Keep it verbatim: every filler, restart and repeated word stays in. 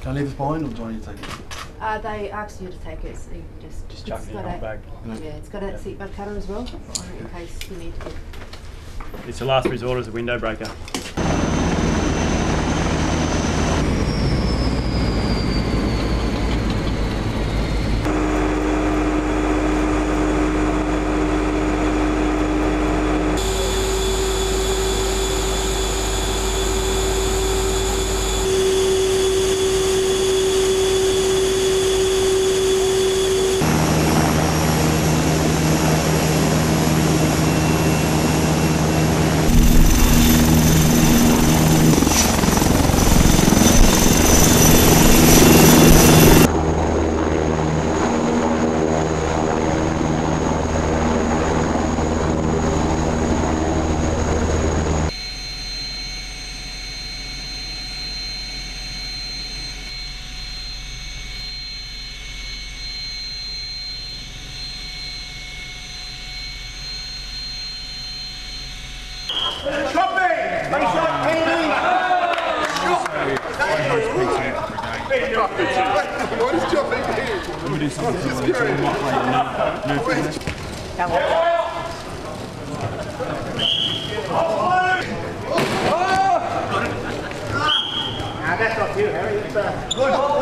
Can I leave this behind, or do I need to take it? Uh, they asked you to take it, so you can just... Just chuck it in your a, bag. Yeah, it's got a yeah. seatbelt cutter as well, in case you need to. It's the last resort as a window breaker. What is jumping in? We'll do something This is to great. Come on. That's not you, Harry. It's, uh,